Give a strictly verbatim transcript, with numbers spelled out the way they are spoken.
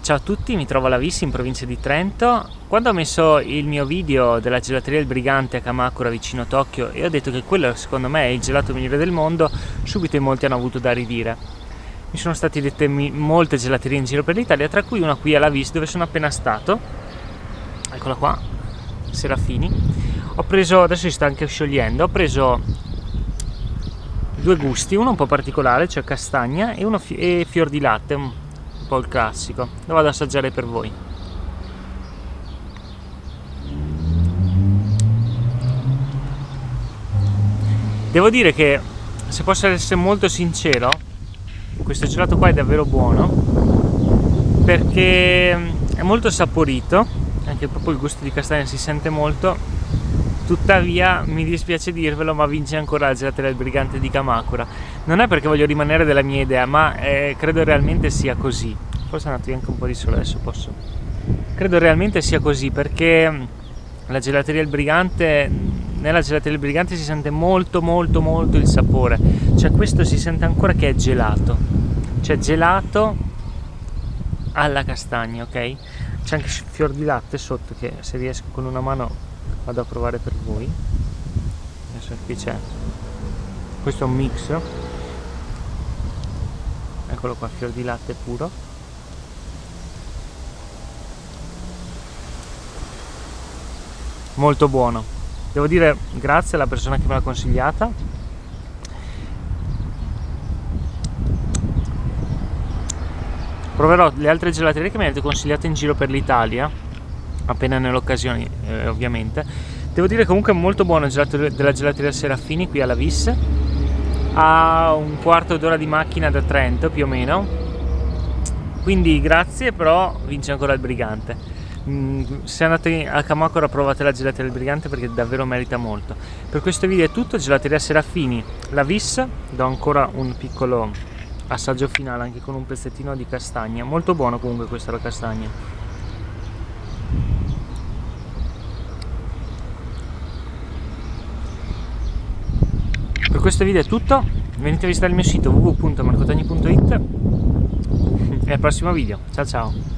Ciao a tutti, mi trovo alla Vis in provincia di Trento. Quando ho messo il mio video della gelateria Il Brigante a Kamakura vicino Tokyo e ho detto che quello secondo me è il gelato migliore del mondo, subito in molti hanno avuto da ridire. Mi sono state dette molte gelaterie in giro per l'Italia, tra cui una qui alla Vis dove sono appena stato. Eccola qua, Serafini. Ho preso, adesso si sta anche sciogliendo, ho preso due gusti, uno un po' particolare, cioè castagna, e uno fi e fior di latte, un po' il classico. Lo vado ad assaggiare per voi. Devo dire che, se posso essere molto sincero, questo gelato qua è davvero buono perché è molto saporito, anche proprio il gusto di castagna si sente molto. Tuttavia mi dispiace dirvelo, ma vince ancora la gelateria del Brigante di Kamakura. Non è perché voglio rimanere della mia idea, ma eh, credo realmente sia così. Forse è andato via anche un po' di sole, adesso posso. Credo realmente sia così perché la gelateria del Brigante, nella gelateria del Brigante si sente molto molto molto il sapore. Cioè questo si sente ancora che è gelato. Cioè gelato alla castagna, ok? C'è anche il fior di latte sotto che se riesco con una mano vado a provare per voi. Adesso qui c'è, questo è un mix, eccolo qua, fior di latte puro. Molto buono, devo dire grazie alla persona che me l'ha consigliata. Proverò le altre gelaterie che mi avete consigliato in giro per l'Italia appena nell'occasione, eh, ovviamente. Devo dire comunque molto buono il gelato della gelateria Serafini qui alla Vis, a un quarto d'ora di macchina da Trento più o meno, quindi grazie, però vince ancora il Brigante. Mm, se andate a Kamakura provate la gelateria del Brigante perché davvero merita molto. Per questo video è tutto, gelateria Serafini, la Vis, do ancora un piccolo assaggio finale anche con un pezzettino di castagna, molto buono comunque questa la castagna. Per questo video è tutto, venite a visitare il mio sito w w w punto marcotagni punto it e al prossimo video, ciao ciao!